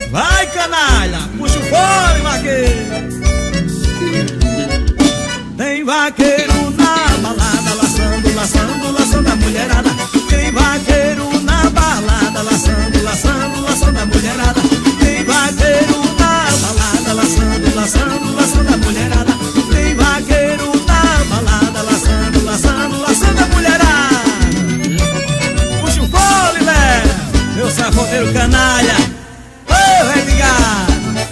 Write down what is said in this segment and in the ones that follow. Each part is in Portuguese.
Vai, canalha, puxa o fone, vaqueiro. Tem vaqueiro na balada, laçando, laçando, laçando a mulherada. Tem vaqueiro na balada, laçando, laçando, laçando a mulherada. Tem vaqueiro na balada, laçando, laçando, laçando a mulherada. Tem vaqueiro na balada, laçando, laçando, laçando a mulherada. Puxa o fole, velho, meu safoneiro canalha. Ô, vai ligar.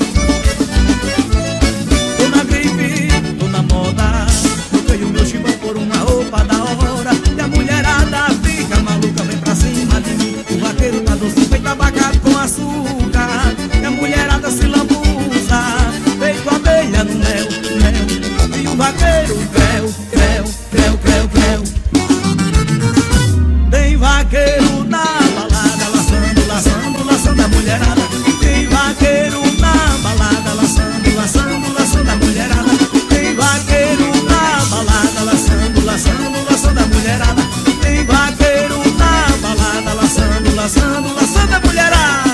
Tô na gripe, tô na moda. Troquei o meu chibão por uma roupa da hora. E a mulherada fica maluca, vem pra cima de mim. O vaqueiro tá doce, feito abacate com açúcar. E a mulherada se lambuza, feito abelha no mel, mel. E o vaqueiro creu, creu, creu, creu, creu. Tem vaqueiro na balada, laçando, laçando, laçando a mulherada. Tem vaqueiro na balada, laçando, laçando, laçando a mulherada. Tem vaqueiro na balada, laçando, laçando, laçando a mulherada. Tem vaqueiro na balada, laçando, laçando, laçando a mulherada.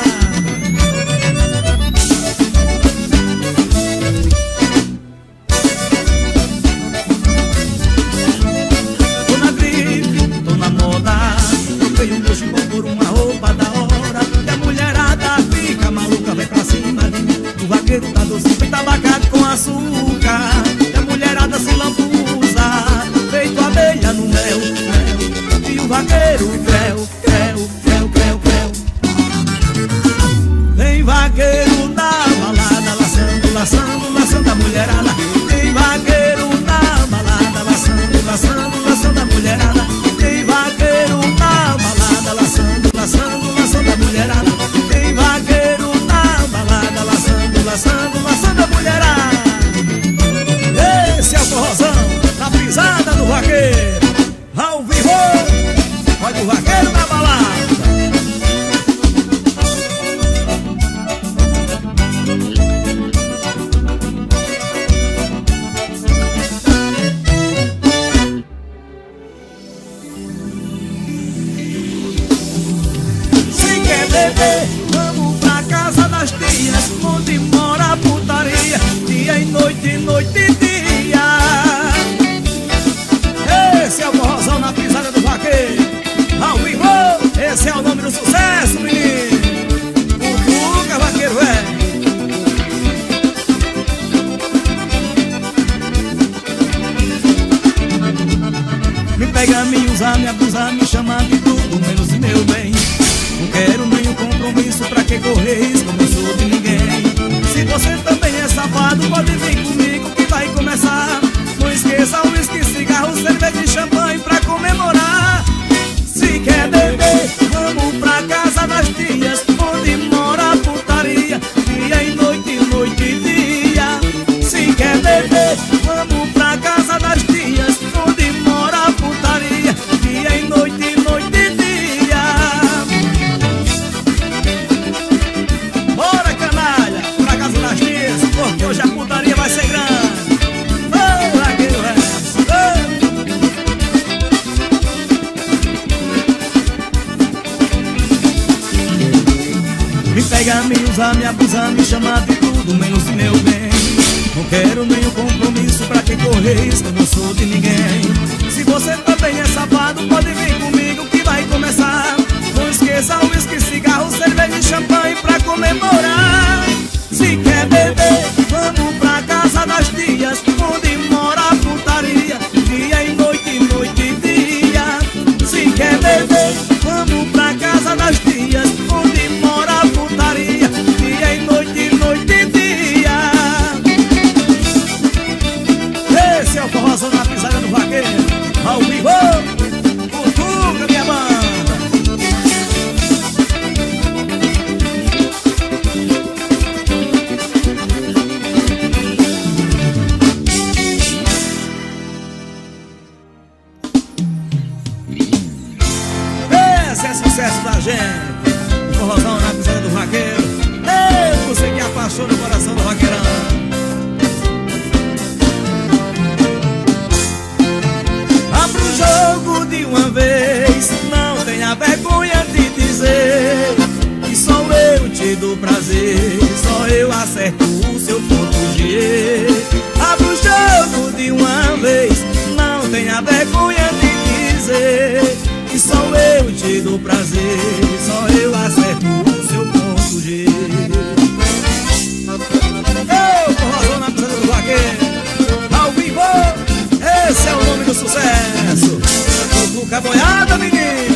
Tô na gripe, tô na moda. Troquei o meu chibão por uma roupa da hora. E a mulherada fica maluca, vem pra cima de mim. O vaqueiro tá doce, feito abacate com açúcar. E a mulherada se lambuza, feito abelha no mel, mel. E o vaqueiro creu, creu, creu, creu, creu. Tem vaqueiro na balada, laçando, laçando, laçando a mulherada. Tem vaqueiro na balada, laçando, laçando, laçando a mulherada. Tem vaqueiro na balada, laçando, laçando, laçando a mulherada. Tem vaqueiro na balada, laçando, laçando, laçando a mulherada. Esse é o forrozão, na pisada do vaqueiro. Ao vivo, olha o vaqueiro na balada. Se quer beber, vamos pra casa das tias, onde mora a putaria, dia e noite, noite e dia. Esse é o forrozão na pisada do vaqueiro. Ao vivo, esse é o nome do sucesso, menino. O Tuca, vaqueiro velho. Me pega, me usa, me abusa, me chama de tudo, menos de meu bem. Não quero nenhum compromisso, pra que correr risco, não sou de ninguém. Se você também é safado, pode vir comigo que vai começar. Não esqueça o uísque, cigarro, cerveja e champanhe pra comemorar. Se quer beber, vamos pra casa das tias, onde mora a putaria, dia e noite, noite e dia. Se quer beber, vamos pra casa das tias, onde mora a putaria, dia e noite, noite e dia. Bora, canalha, pra casa das tias, porque hoje a putaria vai ser grande. Oh, vaqueiro velho. Me pega, me usa, me abusa, me chama de tudo, menos de meu bem. Não quero nenhum compromisso, pra que correr risco, eu não sou de ninguém. Se você também é safado, pode vir comigo que vai começar. Não esqueça o uísque, cigarro, cerveja e champanhe pra comemorar. Se quer beber, vamos pra casa das tias, onde mora a putaria, dia e noite, noite e dia. Se quer beber, vamos pra casa das tias, onde mora a putaria, dia e noite, noite e dia. Esse é o forrozão na pisada do vaqueiro. Ao vivo, o Tuca, minha banda. Esse é sucesso da gente. O forrozão na pisada do vaqueiro. Ei, você que apaixona o coração do vaqueirão. Abra o jogo de uma vez, não tenha vergonha de dizer que só eu te dou prazer. só eu acerto o seu ponto G. Abra o jogo de uma vez, não tenha vergonha de dizer que só eu te dou prazer, só eu acerto o seu ponto G. Eu forrozão na pisada do vaqueiro, ao vivo, esse é o nome do sucesso. Cutuca boiada, menino.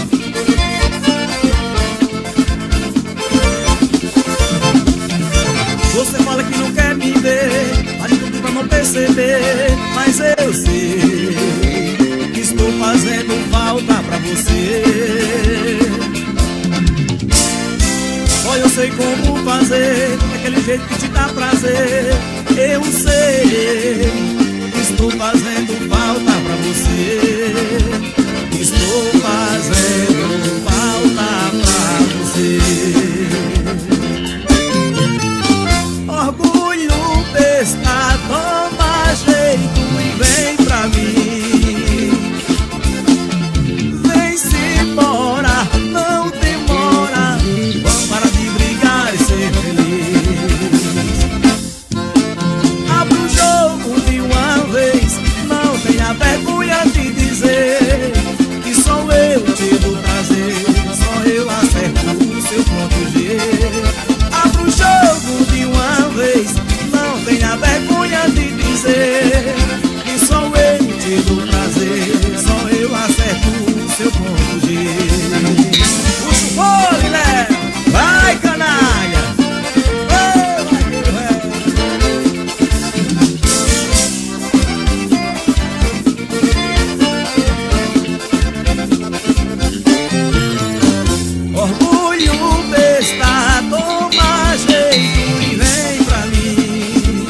Você fala que não quer me ver, faz tudo pra não perceber, mas eu sei que estou fazendo falta pra você. Só eu sei como fazer, daquele jeito que te dá prazer. Eu sei que estou fazendo falta pra você. Estou fazendo falta pra você. Orgulho besta, toma jeito e vem pra mim. Vem-se embora, não demora, vamos parar de brigar e ser feliz. Abra o jogo de uma vez, não tenha vergonha de dizer que sou eu te dou prazer, só eu acerto o seu ponto G. Abra o jogo de uma vez, não tenha vergonha de dizer que sou eu te dou prazer, só eu acerto o seu ponto G. Puxa o fole, né? Vai, canalha! Orgulho besta, toma jeito e vem pra mim.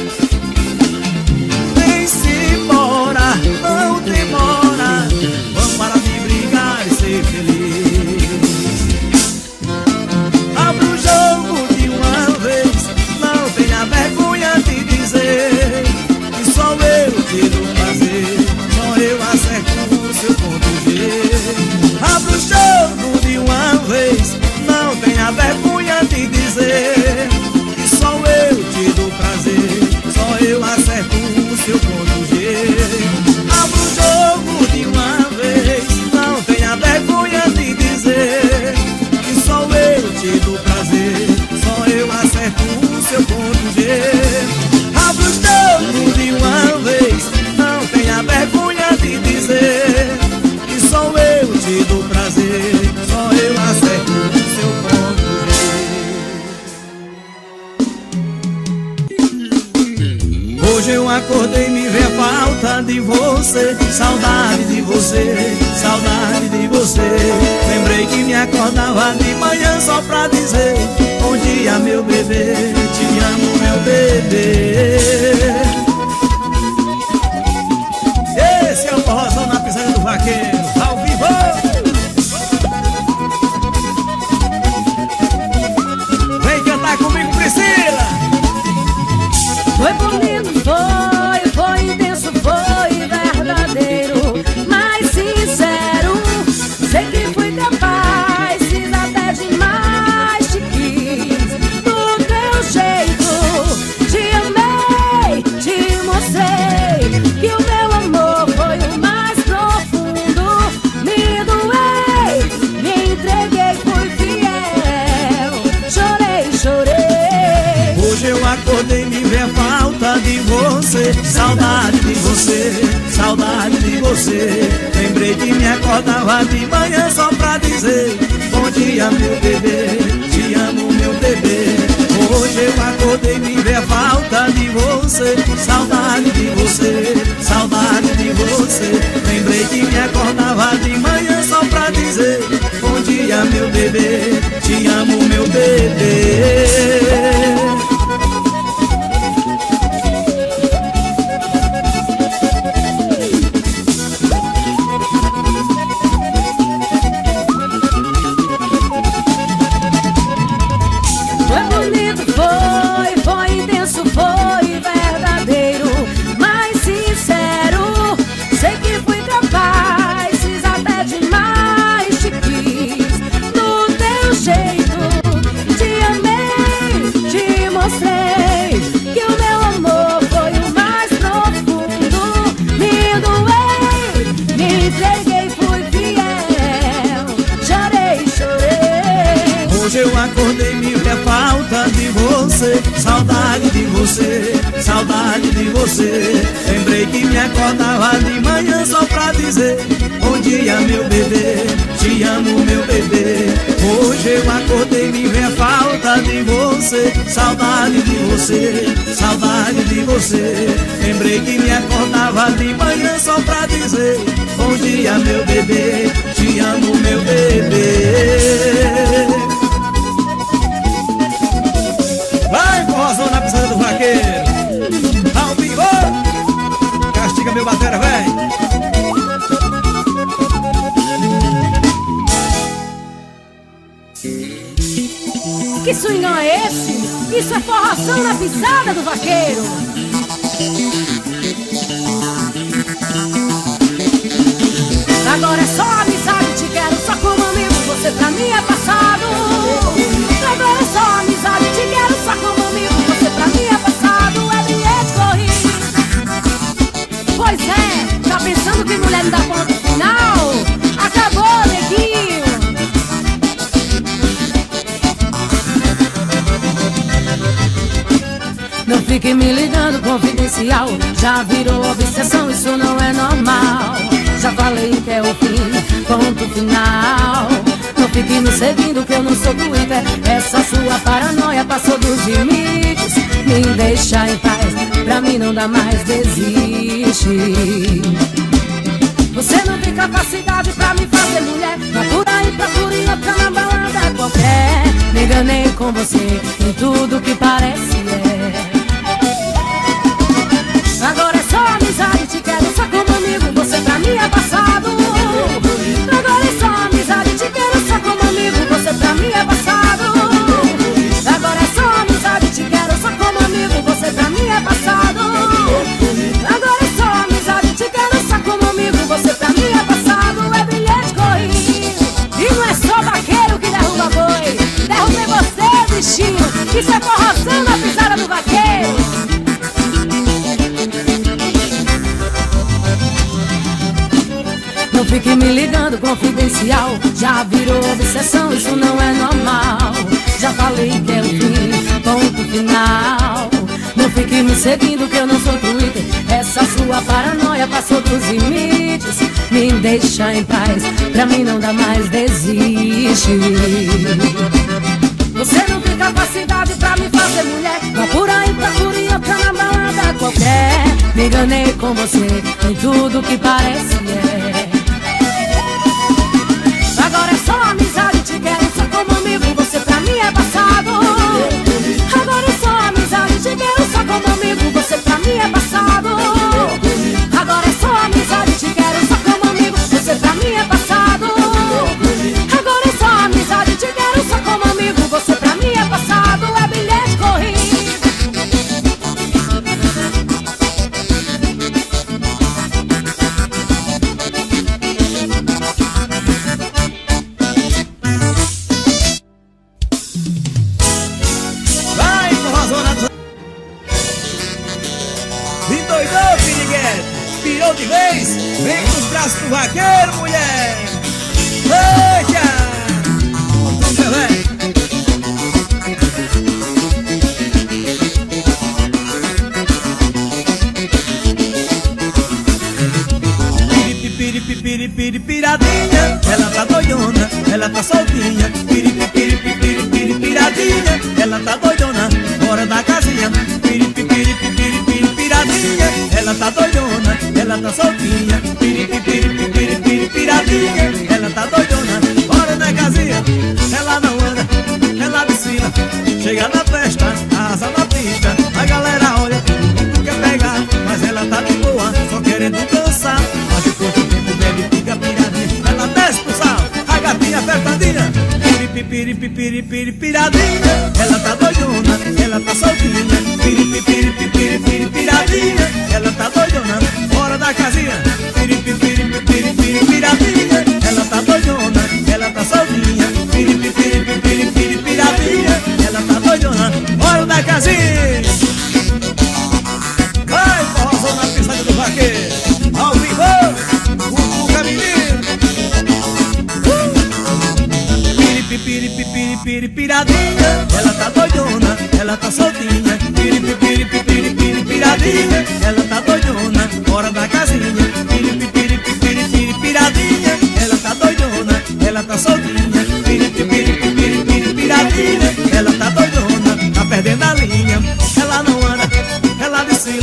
Vem-se embora, não demora, vamos parar de brigar e ser feliz. Abra o jogo de uma vez, não tenha vergonha de dizer que só eu te dou prazer, só eu acerto o seu ponto G. Abra o jogo de uma vez, não tenha vergonha de dizer que só eu te dou prazer, só eu acerto o seu ponto G. Abra o jogo de uma vez, não tenha vergonha de dizer que só eu te dou prazer, só eu acerto o seu ponto G. Abra o jogo de uma vez, não tenha vergonha de dizer que só eu te dou prazer, só eu acerto o seu ponto G. Hoje eu acordei e me veio a falta de você, saudade de você, saudade de você. Lembrei que me acordava de manhã só pra dizer bom dia, meu bebê, te amo, meu bebê. Esse é o forrozão na pisada do vaqueiro, ao vivo. Vem cantar comigo, Priscila. Foi bonito, foi intenso, foi verdadeiro, mas sincero. Sei que fui capaz, fiz até demais, te quis do teu jeito. Te amei, te mostrei que o meu amor foi o mais profundo. Me doei, me entreguei, fui fiel. Chorei, chorei. Hoje eu acordei e me veio a falta de você, saudade de você, saudade de você. Lembrei que me acordava de manhã só pra dizer bom dia, meu bebê, te amo, meu bebê. Hoje eu acordei e me veio a falta de você, saudade de você, saudade de você. Lembrei que me acordava de manhã só pra dizer bom dia, meu bebê, te amo, meu bebê. Sei você, saudade de você, saudade de você. Lembrei que me acordava de manhã só pra dizer: bom dia meu bebê, te amo meu bebê. Hoje eu acordei e me veio a falta de você, saudade de você, saudade de você. Lembrei que me acordava de manhã só pra dizer: bom dia meu bebê, te amo meu bebê. Vai, forrozão na pisada do vaqueiro. Ao vivo, castiga meu batera, véi. Que swingão é esse? Isso é forrozão na pisada do vaqueiro. Agora é só amizade, te quero só como amigo, você pra mim é passado. Agora é só amizade, te quero só como amigo, você pra mim é passado. É bilhete corrido. Pois é, tá pensando que mulher não dá ponto final? Acabou, neguinho. Não fique me ligando confidencial, já virou obsessão, isso não é normal. Já falei que é o fim, ponto final. Não fique me seguindo que eu não sou Twitter. Essa sua paranoia passou dos limites. Me deixa em paz, pra mim não dá mais, desiste. Você não tem capacidade pra me fazer mulher. Vai por aí, procure outra na balada qualquer. Me enganei com você em tudo que parece Agora é só amizade, te quero só como amigo, você pra mim é passado. Agora é só amizade, te quero só como amigo, você pra mim é passado. Agora é só amizade, te quero só como amigo, você pra mim é passado. Agora é só amizade, te quero só como amigo, você pra mim é passado. É bilhete corrido. E não é só vaqueiro que derruba boi. Derrubei você, bichinho. Isso é forrozão na pisada do vaqueiro. Não fique me ligando confidencial, já virou obsessão, isso não é normal. Já falei que é o fim, ponto final. Não fique me seguindo que eu não sou Twitter. Essa sua paranoia passou dos limites. Me deixa em paz, pra mim não dá mais, desiste. Você não tem capacidade pra me fazer mulher. Vá por aí, procure outra na balada qualquer. Me enganei com você em tudo que parece Agora é só amizade, te quero só como amigo, você pra mim é passado. Agora é só amizade, te quero só como amigo, você pra mim é passado. Agora é só amizade, te quero só como amigo, você pra mim é passado. Agora é só amizade, te quero só como amigo, você pra mim é passado. É bilhete corrido. Endoidou, piriguete, pirou de vez. Vem com os braços do vaqueiro, mulher. Eita! Vamos, velho. Piradinha, ela tá doidona, ela tá soltinha. Piradinha, ela tá doidona, fora da casinha. Piradinha, ela tá doidona, ela tá soltinha. Piradinha, ela tá doidona, fora da casinha. Ela não anda, ela piscina. Chega na festa, asa na pista. A galera olha, não quer pegar, mas ela tá de boa, só querendo dançar. Mas depois do tempo bebe, fica piradinha. Ela desce pro sal, a gatinha apertadinha. Piradinha, ela tá doidona, ela tá soltinha. Piradinha, ela tá doidona, fora da casinha. Piradinha, ela tá doidona, ela tá soltinha. Piradinha, ela tá doidona, fora da casinha. Vai, forrozão na pisada do vaqueiro. Ao vivo, o caminho. Piradinha, ela tá doidona, ela tá soltinha.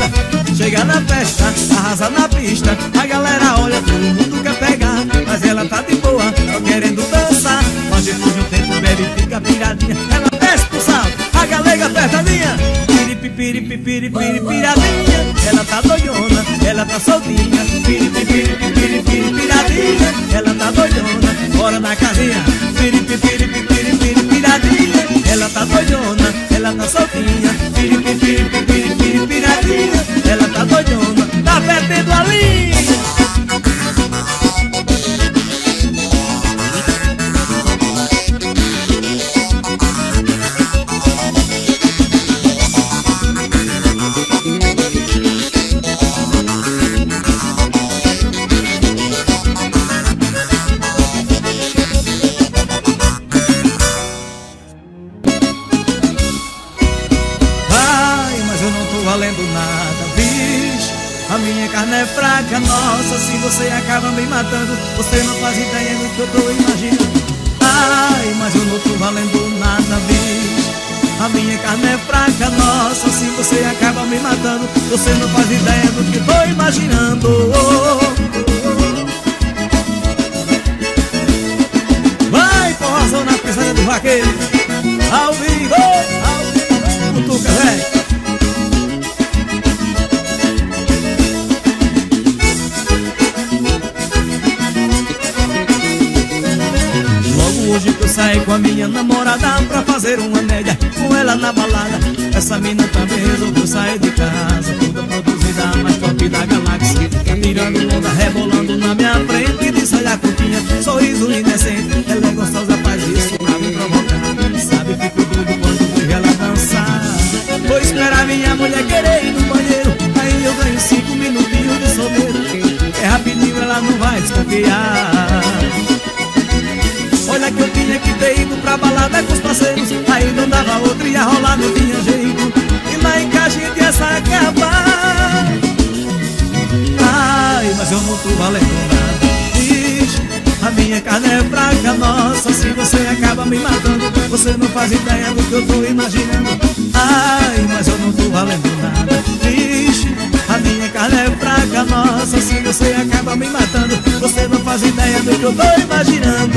onda, chega na festa, arrasa na pista. A galera olha, todo mundo quer pegar, mas ela tá de boa, só querendo dançar. Mas depois de um tempo bebe e fica piradinha. Ela desce pro salto, a galega apertadinha, piradinha. Ela tá doidona, ela tá soltinha, piradinha. Ela tá doidona, bora na casinha, piradinha. Ela tá doidona, ela tá soltinha, piradinha. Ela tá doidona, tá perdendo a linha. Carne é fraca, nossa, se você acaba me matando, você não faz ideia do que eu tô imaginando. Ai, mas eu não tô valendo nada, bicho. A minha carne é fraca, nossa, se você acaba me matando, você não faz ideia do que eu tô imaginando. Vai, porrazão na pisada do vaqueiro, ao vivo, cutuca, velho. Hoje que eu saí com a minha namorada pra fazer uma média com ela na balada. Essa mina também resolveu sair de casa, toda produzida, mais top da galáxia. Tá tirando onda, rebolando na minha frente, de saia curtinha, sorriso indecente. Ela é gostosa, faz isso pra me provocar. Sabe, fico doido quando vejo ela dançar. Vou esperar minha mulher querer ir no banheiro, aí eu ganho 5 minutinhos de solteiro. É rapidinho, ela não vai desconfiar. Olha que eu tinha que ter ido pra balada com os parceiros, aí não dava outra, ia rolar, não tinha jeito. E lá em casa a gente ia se acabar. Ai, mas eu não tô valendo nada. Ixi, a minha carne é fraca, nossa, se você acaba me matando, você não faz ideia do que eu tô imaginando. Ai, mas eu não tô valendo nada. Ixi, a minha carne é fraca, nossa, se você acaba me matando, você não faz ideia do que eu tô imaginando.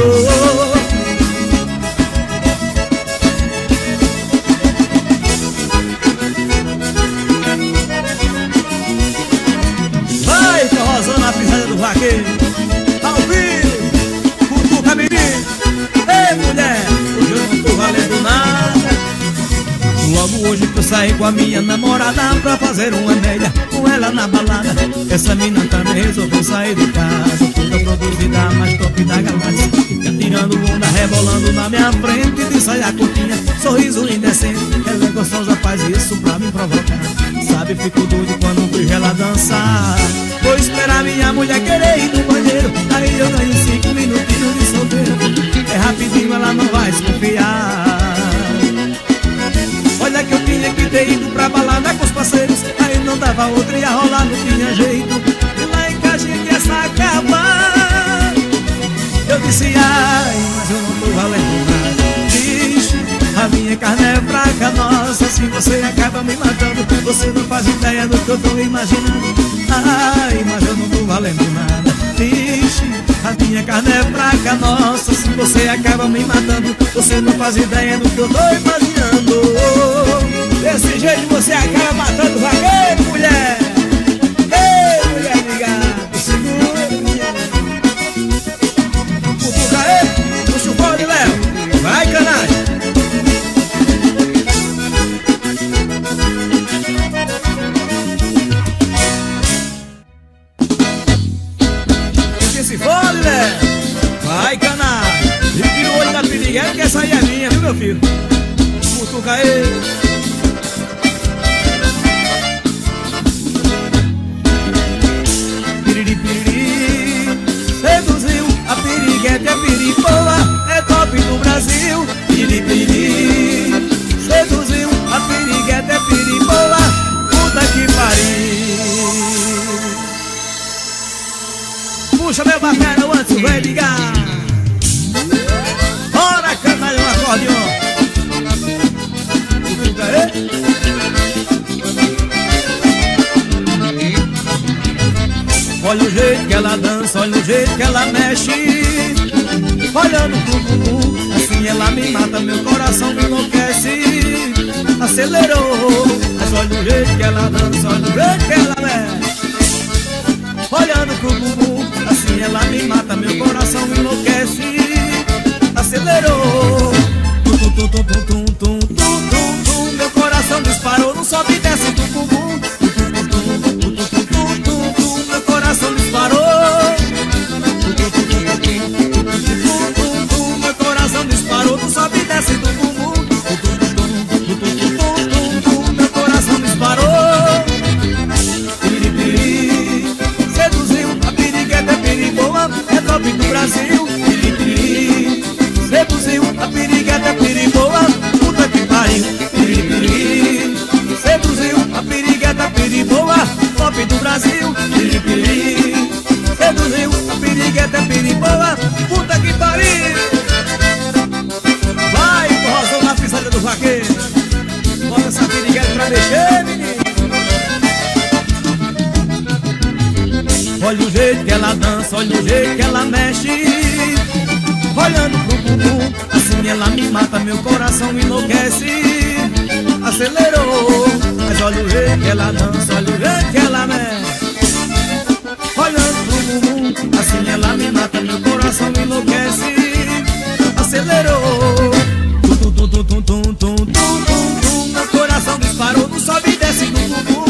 Vai, forrozão na pisada do vaqueiro, ao vivo, cutuca menino. Ei, mulher, hoje eu não tô valendo nada. Logo hoje que eu saí com a minha namorada pra fazer uma média com ela na balada. Essa mina também resolveu sair de casa, toda produzida, mais top da galáxia. Fica tirando onda, rebolando na minha frente, de saia curtinha, sorriso indecente. Ela é gostosa, faz isso pra me provocar. Sabe, fico doido quando vejo ela dançar. Vou esperar minha mulher querer ir no banheiro, aí eu ganho 5 minutinhos de solteiro. É rapidinho, ela não vai desconfiar. Olha que eu tinha que ter ido pra balada com os parceiros, aí não dava outra, ia rolar, não tinha jeito. E lá em casa a gente ia se acabar. Eu disse, ai, mas eu não tô valendo nada. Ixi, a minha carne é fraca, nossa, se você acaba me matando, você não faz ideia do que eu tô imaginando. Ai, mas eu não tô valendo nada. Ixi, a minha carne é fraca, nossa, se você acaba me matando, você não faz ideia do que eu tô imaginando. Desse jeito você acaba matando o vaqueiro, mulher. Ei, mulher ligada, segura, mulher. Cutuca ele, puxa o bode, Léo. Vai, canagem. Puxa esse bode, Léo. Vai, canagem. E tira o olho da piriguela, que essa aí é minha, viu, meu filho? Cutuca ele. Seduziu, a piriguete é piripoa, é top do Brasil. Piripiri, seduziu, a piriguete é piripoa, puta que pariu. Puxa meu bacana antes vai ligar. Bora cantar um acordeon. ela dança, olha o jeito que ela mexe. Olhando pro bumbum, assim ela me mata, meu coração me enlouquece. Acelerou, mas olha o jeito que ela dança, olha o jeito que ela mexe. Olhando pro bumbum, assim ela me mata, meu coração me enlouquece. Acelerou, meu coração disparou, não sobe e desce do bumbum. Meu coração disparou. Meu coração disparou, não sobe e desce do bumbum. Meu coração disparou. Piripiri, seduziu, a pirigueta é piriboa, é top do Brasil. Piripiri, seduziu, a pirigueta é piriboa, puta que pariu. Piripiri, seduziu, a pirigueta é piriboa, top do Brasil. Piripiri, seduziu, a pirigueta é piriboa, puta que pariu. Vai, corrosão na pisada do vaqueiro. Bota essa pirigueta pra mexer, menino. Olha o jeito que ela dança, olha o jeito que ela mexe. Olhando pro bumbum, assim ela me mata, meu coração me enlouquece. Acelerou, mas olha o jeito que ela dança, olha o jeito que ela mexe. Olhando pro bumbum, assim ela me mata, meu coração me enlouquece. Acelerou, meu coração disparou, não sobe e desce do bumbum.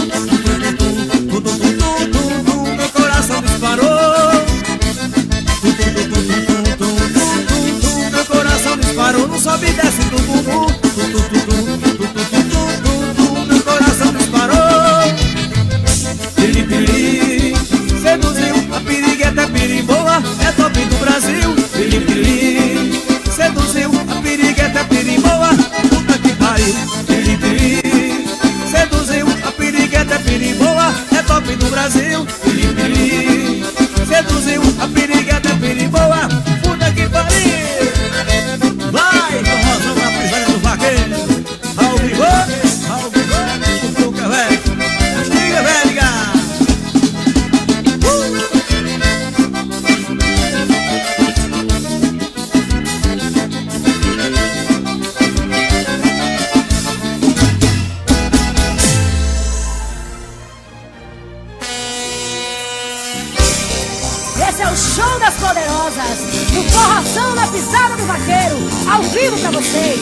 Meu coração disparou. Meu coração disparou, não sobe e desce do bumbum. Meu coração disparou. Piripiri, seduziu, a pirigueta é piriboa, é top do Brasil. Piripiri, seduziu, a pirigueta é piriboa, puta que pariu. Piripiri, seduziu, a pirigueta é piriboa, é top do Brasil. Piripiri, seduziu, a pirigueta é piriboa, puta que pariu. Vai, corrosão na pisada do vaqueiro. Ao vivo, cutuca, velho. Castiga, velho. Esse é o show das poderosas, do Corrosão na pisada do vaqueiro, ao vivo pra vocês.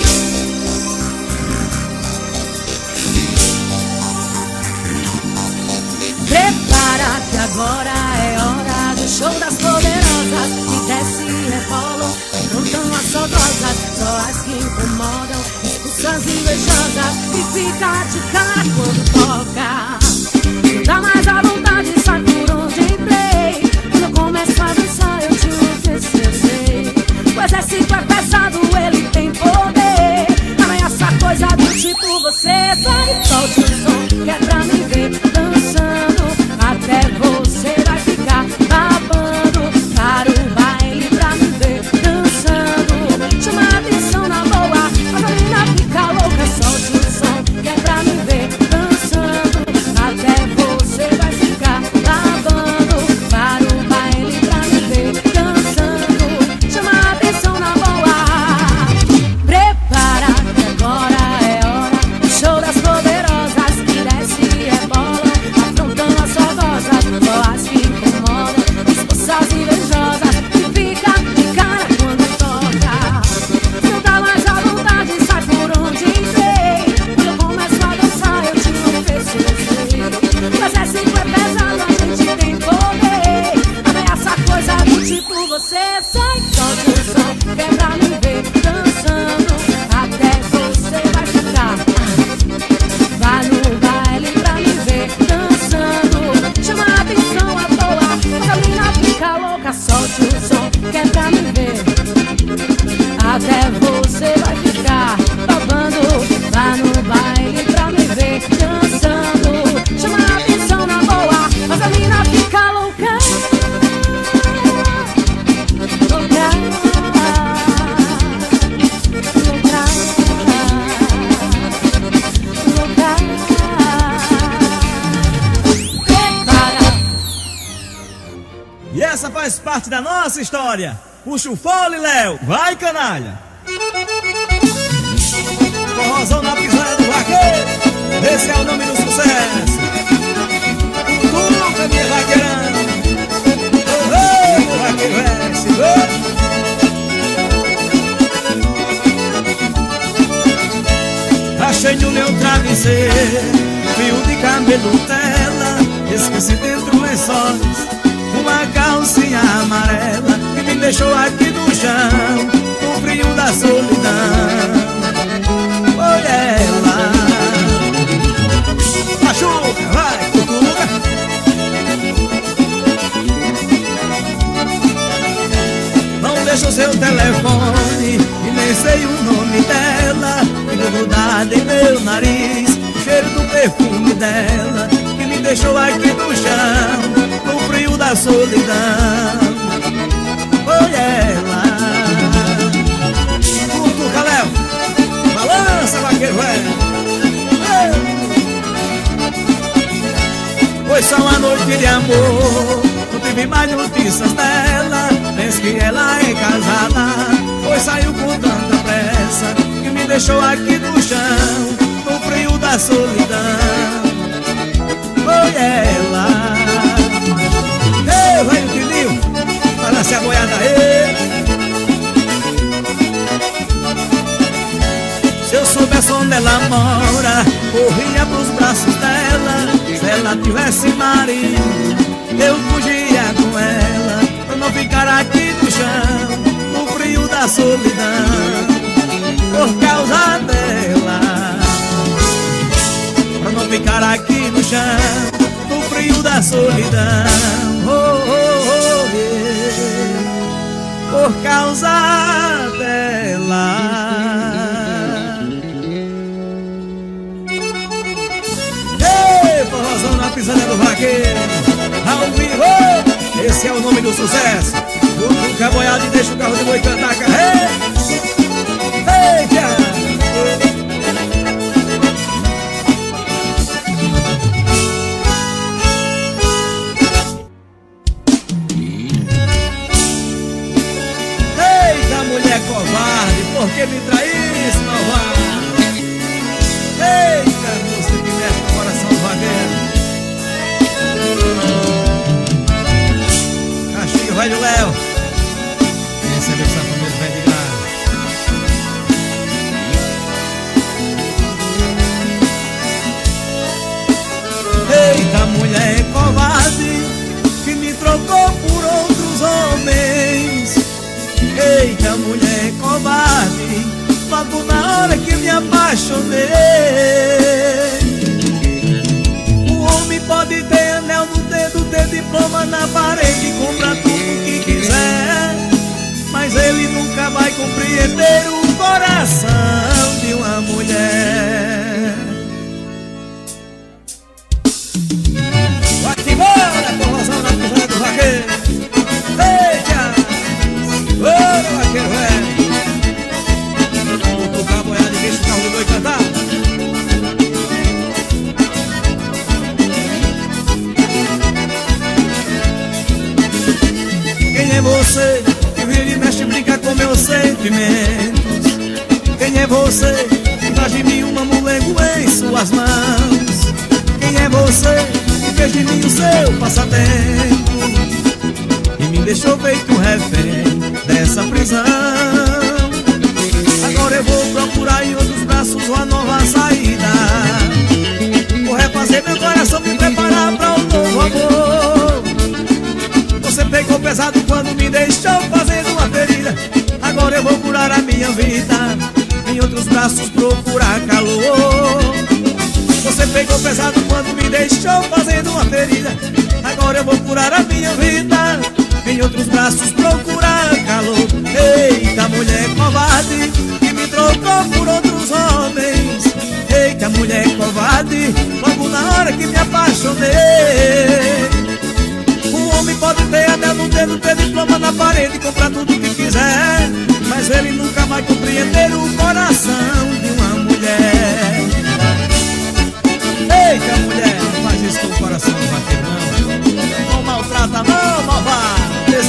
Prepara que agora é hora do show das poderosas, que desce e rebolam, cantam as saudosas, só as que incomodam, expulsas e invejosas, e fica de cara quando toca. Não dá mais a vontade, sabe por onde entrei. Quando eu começo a dançar eu te sei. O exército é pesado, ele tem poder. Não é essa coisa do tipo você vai. Solte o som que é pra me ver dançando. Até você vai ficar babando. Para o baile pra me ver dançando. Chama a atenção na boa, mas a menina fica louca. Solte o som que é pra me ver dançando. Até você vai ficar babando. Para o baile pra me ver dançando. Chama a atenção na boa. Prepara que agora é hora do show das poderosas. essa faz parte da nossa história. Puxa o fole, Léo, vai canalha. Forrozão na pisada do vaqueiro, esse é o nome do sucesso. Tudo minha vaqueirão, meu vaqueiro S, achei no meu travesseiro fio de cabelo tela, esqueci dentro do lençóis uma calcinha amarela que me deixou aqui no chão, no frio da solidão. Foi ela, machuca, vai, cutuca. Não deixa o seu telefone e nem sei o nome dela, ficou grudado em meu nariz o cheiro do perfume dela que me deixou aqui no chão, no frio da solidão. Foi ela. Cutuca, Léo, balança, vaqueiro velho. Foi só uma noite de amor, não tive mais notícias dela. Penso que ela é casada, pois saiu com tanta pressa que me deixou aqui no chão, no frio da solidão. Foi ela. Ei, vai o Tilinho, balance a boiada aí. Se eu soubesse onde ela mora, corria pros braços dela. Se ela tivesse marido, eu fugia com ela, pra não ficar aqui no chão, no frio da solidão. Por causa dela, pra não ficar aqui no chão, no frio da solidão. Oh, oh, oh, yeah. Por causa dela. Forrozão na pisada do vaqueiro, ao vivo, esse é o nome do sucesso. O caboiado e deixa o carro de boi cantar a carreira. Eita! Eita, mulher covarde, por que me traísse, malvado? Eita, música que mexe no coração do vaqueiro. Castigo, velho Léo, recebeu essa família, velho de graça. Eita, mulher covarde, que me trocou por outros homens. Eita, mulher covarde, logo na hora que me apaixonei. O homem pode ter anel no dedo, ter diploma na parede, comprar tudo que quiser, mas ele nunca vai compreender o coração de uma mulher. Vai embora, corrosão na pisada do vaqueiro. Eita! Bora, vaqueiro velho. O caboiado e deixa o carro do boi cantar. Quem é você que vira e mexe e brinca com meus sentimentos? Quem é você que faz de mim um mamulengo em suas mãos? Quem é você que fez de mim o seu passatempo e me deixou feito um refém dessa prisão? Agora eu vou procurar em outros braços uma nova saída. Vou refazer meu coração, me preparar pra um novo amor. Você pegou pesado quando me deixou fazendo uma ferida. Agora eu vou curar a minha vida, em outros braços procurar calor. Você pegou pesado quando me deixou fazendo uma ferida. Agora eu vou curar a minha vida, em outros braços procurar calor. Eita, mulher covarde, que me trocou por outros homens. Eita, mulher covarde, logo na hora que me apaixonei. Um homem pode ter anel no dedo, ter diploma na parede, comprar tudo que quiser, mas ele nunca vai compreender o coração de uma mulher. Eita, mulher, não faz isso com o coração do vaqueiro, não. Não maltrata, não, malvado.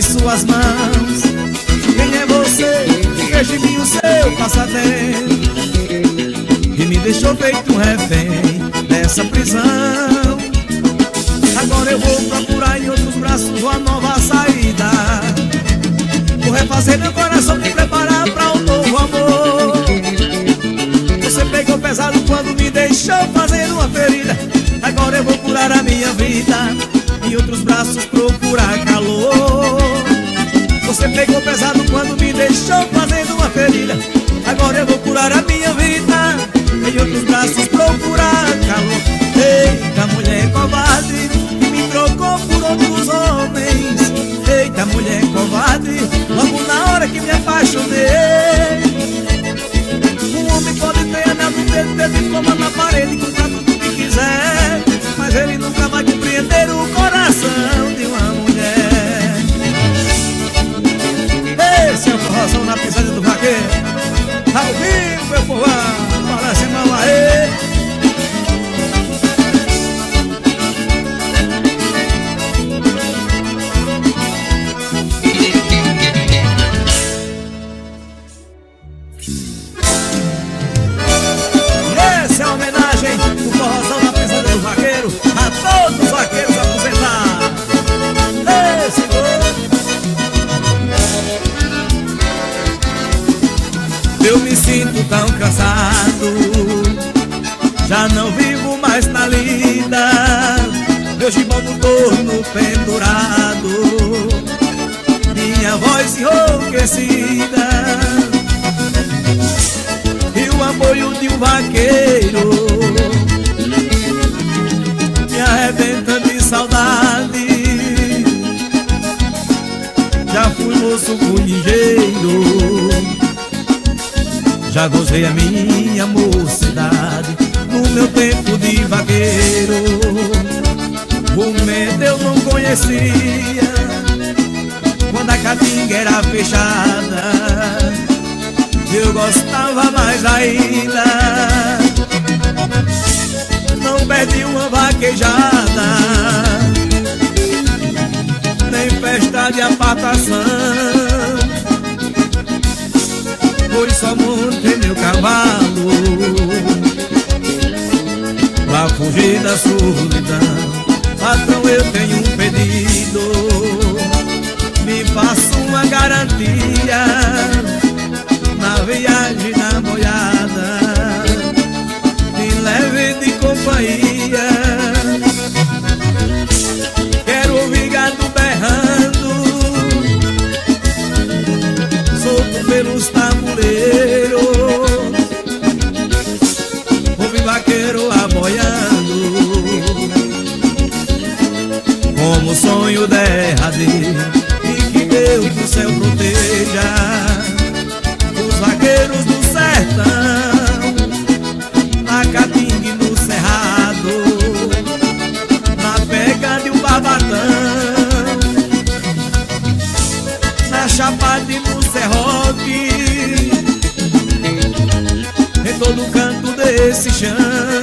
suas mãos. Quem é você que fez de mim o seu passatempo e me deixou feito um refém dessa prisão? Agora eu vou procurar em outros braços uma nova saída. Vou refazer meu coração, me preparar pra um novo amor. Você pegou pesado quando me deixou fazendo uma ferida. Agora eu vou curar a minha vida, em outros braços procurar calor. Você pegou pesado quando me deixou fazendo uma ferida. Agora eu vou curar a minha vida, em outros braços procurar calor. Eita, mulher covarde, que me trocou por outros homens. Eita, mulher covarde, logo na hora que me apaixonei. Um homem pode ter anel no dedo, ter diploma na parede, comprar tudo que quiser, mas ele nunca vai compreender o coração de uma mulher. Esse é o forrozão na pisada do vaqueiro, ao vivo, meu povo, parece mal aê. Essa é a homenagem do forrozão na pisada do vaqueiro a todos os vaqueiros aposentados. Esse gol. Eu me sinto tão cansado, já não vivo mais na lida. Meu gibão no torno pendurado, minha voz enrouquecida, e o apoio de um vaqueiro me arrebenta de saudade. Já fui moço, fui ligeiro, já gozei a minha mocidade no meu tempo de vaqueiro. O medo eu não conhecia quando a caatinga era fechada. Eu gostava mais ainda, não perdi uma vaquejada, nem festa de apartação, pois só montei meu cavalo pra fugir da solidão. Patrão, eu tenho um pedido, me faça uma garantia na viagem da boiada, me leve de companhia. Quero ouvir gado berrando, solto pelos tabuleiros, ouvir vaqueiro aboiando, como sonho derradeiro, e que Deus do céu proteja os vaqueiros do sertão, na caatinga e no cerrado, na pega de um barbatão, na chapada e no serrote, em todo canto desse chão.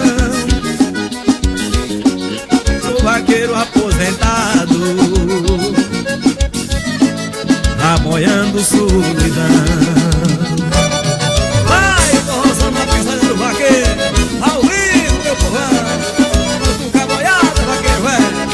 Sou vaqueiro aposentado, aboiando solidão. Vai, forrozão na pisada do vaqueiro, ao vivo, meu povão, com caboiada, vaqueiro velho.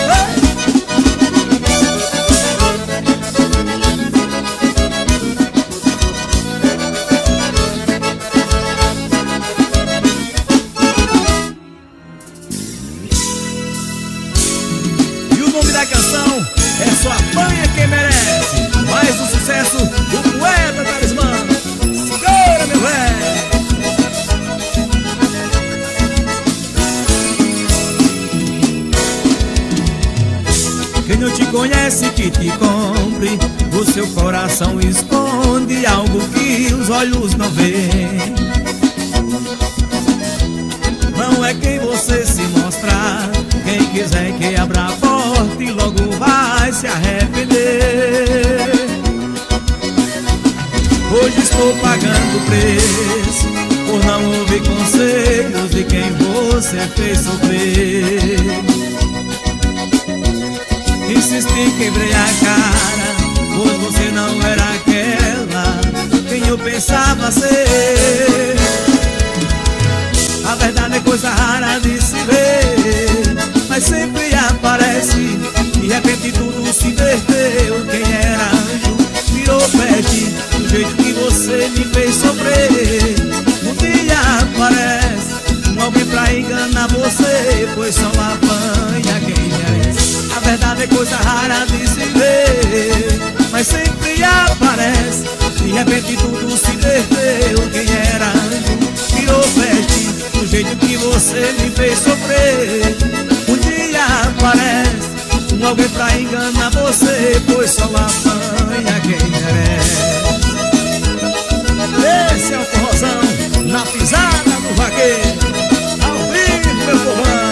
E o nome da canção é Só Apanha Quem Merece. Mais um sucesso do poeta Talismã. Segura, meu velho. Quem não te conhece que te compre, o seu coração esconde algo que os olhos não veem. Não é quem você se mostrar, quem quiser que abra a porta e logo vai se arrepender. Hoje estou pagando preço por não ouvir conselhos de quem você fez sofrer. Insisti, quebrei a cara, pensava ser. A verdade é coisa rara de se ver, mas sempre aparece. De repente tudo se inverteu. Quem era anjo virou peste, do jeito que você me fez sofrer. Um dia aparece alguém pra enganar você, pois só apanha quem merece. A verdade é coisa rara de se ver, mas sempre aparece. De repente tudo se inverteu. Quem era anjo virou peste, do jeito que você me fez sofrer. Um dia aparece alguém pra enganar você, pois só apanha quem merece. Esse é o forrozão na pisada do vaqueiro, ao vivo, meu povão.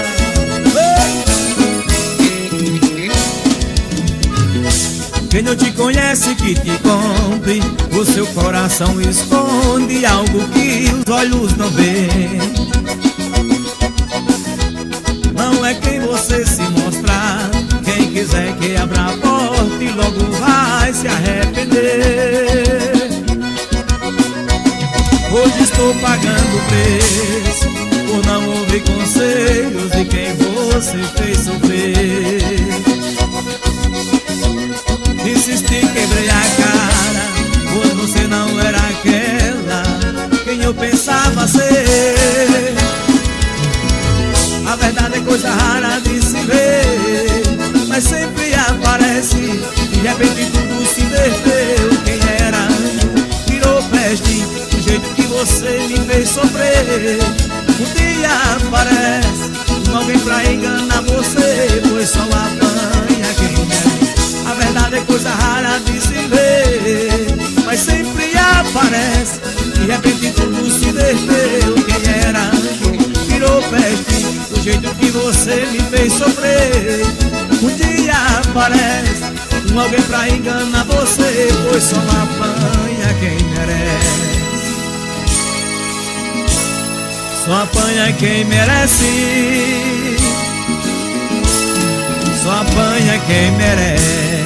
Quem não te conhece que te compre, o seu coração esconde algo que os olhos não veem. Não é quem você se mostrar. Quem quiser que abra a porta e logo vai se arrepender. Hoje estou pagando o preço por não ouvir conselhos de quem você fez sofrer. Insisti, quebrei a cara, pois você não era aquela quem eu pensava ser. A verdade é coisa rara de se ver, mas sempre aparece. De repente tudo se inverteu. Quem era anjo virou peste, do jeito que você me fez sofrer. Um dia aparece alguém pra enganar você, pois só apanha quem merece. A verdade é coisa rara de se ver, mas sempre aparece. De repente tudo se inverteu. Quem era anjo virou peste, do jeito que você me fez sofrer. Um dia aparece alguém pra enganar você, pois só apanha quem merece. Só apanha quem merece. Só apanha quem merece.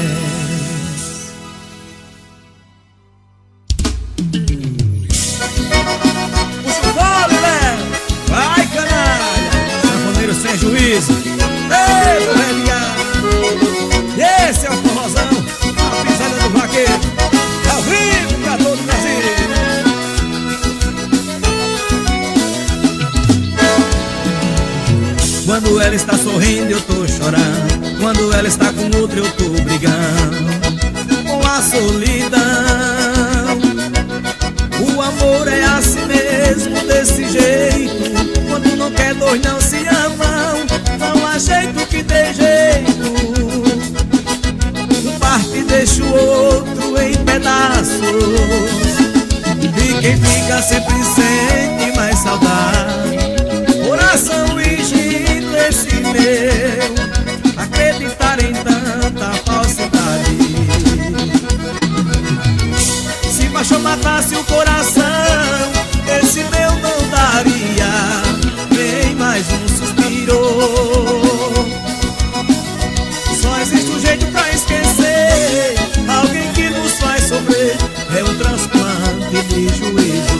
Puxa o vôlei, né? Vai, canalha! Sanfoneiro sem juízo. Ei, velhinha! Esse é o forrozão, a pisada do vaqueiro, ao vivo pra todo o Brasil. Quando ela está sorrindo eu tô chorando, quando ela está com outro eu tô brigando com a solidão. O amor é assim mesmo, desse jeito. Quando não quer dois não se amam, não há jeito que dê jeito. Um parte deixa o outro em pedaços, e quem fica sempre sente mais saudade. Coração fingindo esse meu, acreditar em tanta falsidade. Se paixão matasse o coração, esse meu não daria nem mais um suspiro. Só existe um jeito pra esquecer alguém que nos faz sofrer, é um transplante de juízo.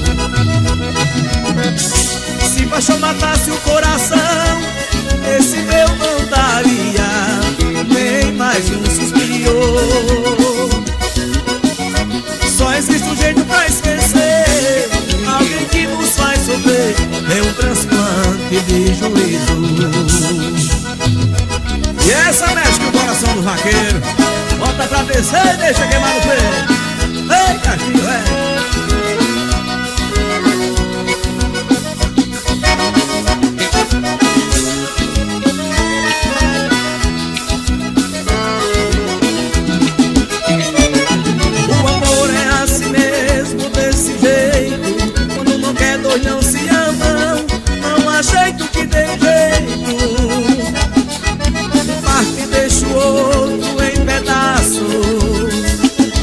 Se paixão matasse o coração, esse meu não daria nem mais um suspiro. Só existe um jeito pra esquecer alguém que nos faz sofrer, é um transplante de juízo. E essa mexe com o coração do vaqueiro, bota pra descer e deixa queimar no peito. Ei, cachinho, O amor é assim mesmo, desse jeito. Quando não quer dois não se amam, não há jeito que dê jeito. Um parte deixa o outro em pedaços,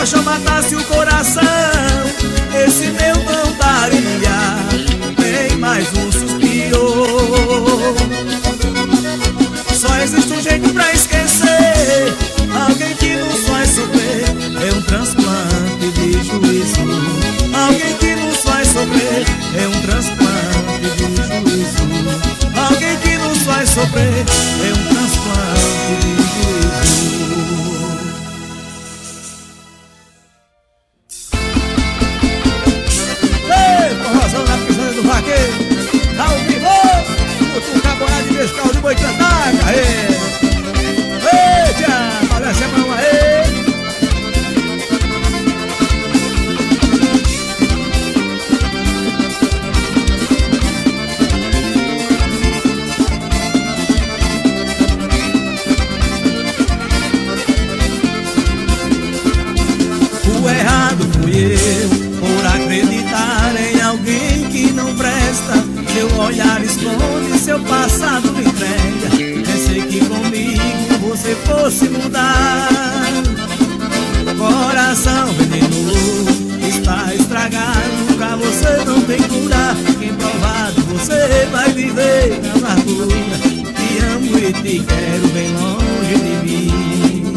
paixão matasse o coração, esse meu não daria nem mais um suspiro. Só existe um jeito pra esquecer alguém que nos faz sofrer, é um transplante de juízo. Alguém que nos faz sofrer, é um transplante de juízo. Alguém que nos faz sofrer, é um transplante de juízo. Ei, forrozão na piscina do vaqueiro, ao vivo, o caborá de mescal de boi cantar, carreira. Eita, olha essa mão aí. O errado fui eu por acreditar em alguém que não presta. Seu olhar esconde, seu passado me entrega. Pensei que comigo você fosse mudar. Coração venenoso está estragado, pra você não tem cura. Quem provado você vai viver na amargura. Te amo e te quero bem longe de mim.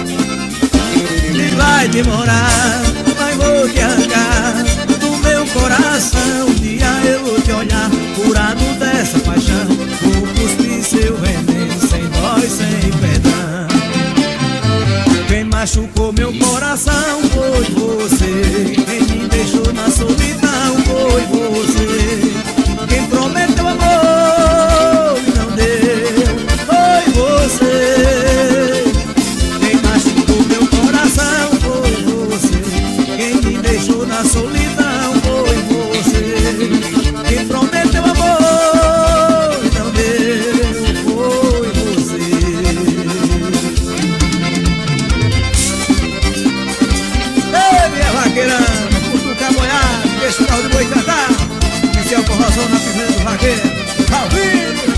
E vai demorar, mas vou te arrancar do meu coração. Um dia eu vou te olhar, curado dessa paixão. Vou cuspir seu veneno, sem dó e sem perdão. Quem machucou meu coração foi você. Quem me deixou na solidão foi você. Quem prometeu amor e não deu foi você. Quem machucou meu coração foi você. Quem me deixou na solidão foi você. Quem prometeu amor e não deu foi você. Ei, minha vaqueirana, curto caboiado, deixa o carro de boi cantar. Esse é o forrozão na piscina do vaqueiro, ao vivo.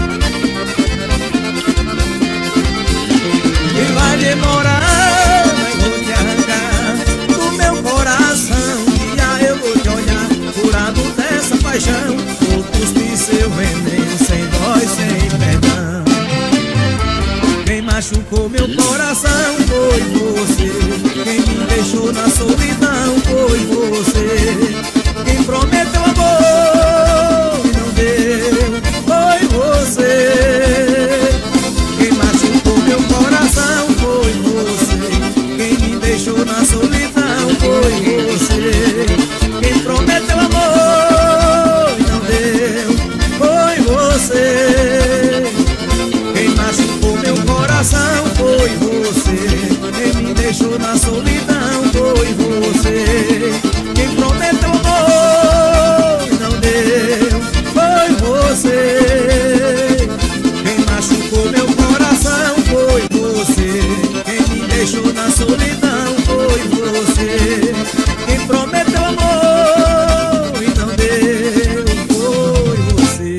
E vai demorar, mas vou te arrancar do meu coração. Um dia eu vou te olhar, curado dessa paixão. Vou cuspir seu veneno, sem dó e sem perdão. Quem machucou meu coração foi você. Quem me deixou na solidão foi você. Quem prometeu amor e não deu foi você. Quem machucou meu coração foi você. Quem me deixou na solidão foi você. Quem prometeu amor e não deu foi você. Quem machucou meu coração foi você. Quem me deixou na solidão foi você. Quem prometeu amor e não deu foi você. Quem machucou meu coração foi você. Quem me deixou na solidão foi você. Quem prometeu amor e não deu foi você.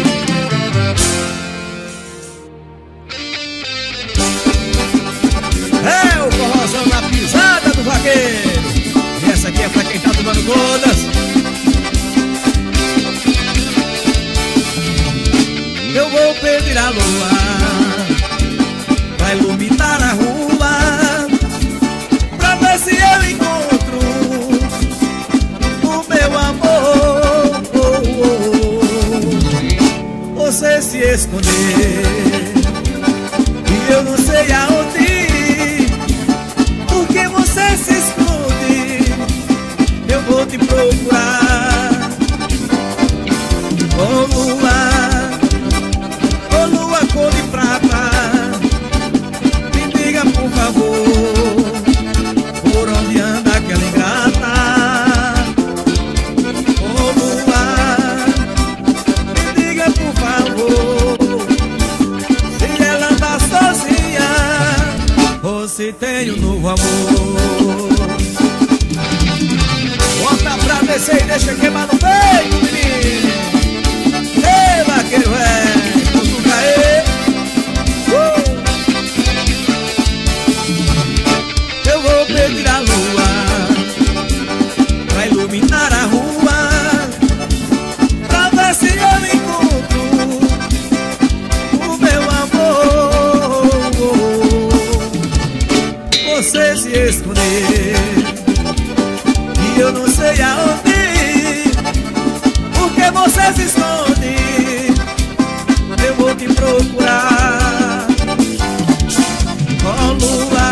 É o forrozão na pisada do vaqueiro. E essa aqui é pra quem tá tomando todas. Eu vou pedir a lua pra iluminar a rua, pra ver se eu encontro o meu amor. Você se esconder e eu não sei aonde. Porque você se esconde, eu vou te procurar. Oh lua cor de prata, me diga por favor, por onde anda aquela ingrata. Oh lua, me diga por favor, se ela anda sozinha ou se tem um novo amor. Bota pra descer e deixa queimar no peito, menino. Ei, vaqueiro velho, cutuca aí. Eu vou pedir a lua esconder. E eu não sei aonde, porque você se esconde. Eu vou te procurar. Oh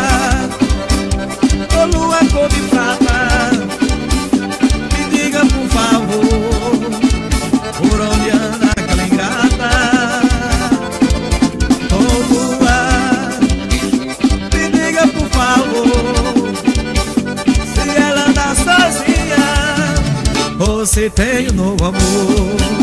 lua cor de prata, me diga por favor, por onde anda aquela ingrata. Oh lua, me diga por favor, se ela anda sozinha ou se tem um novo amor.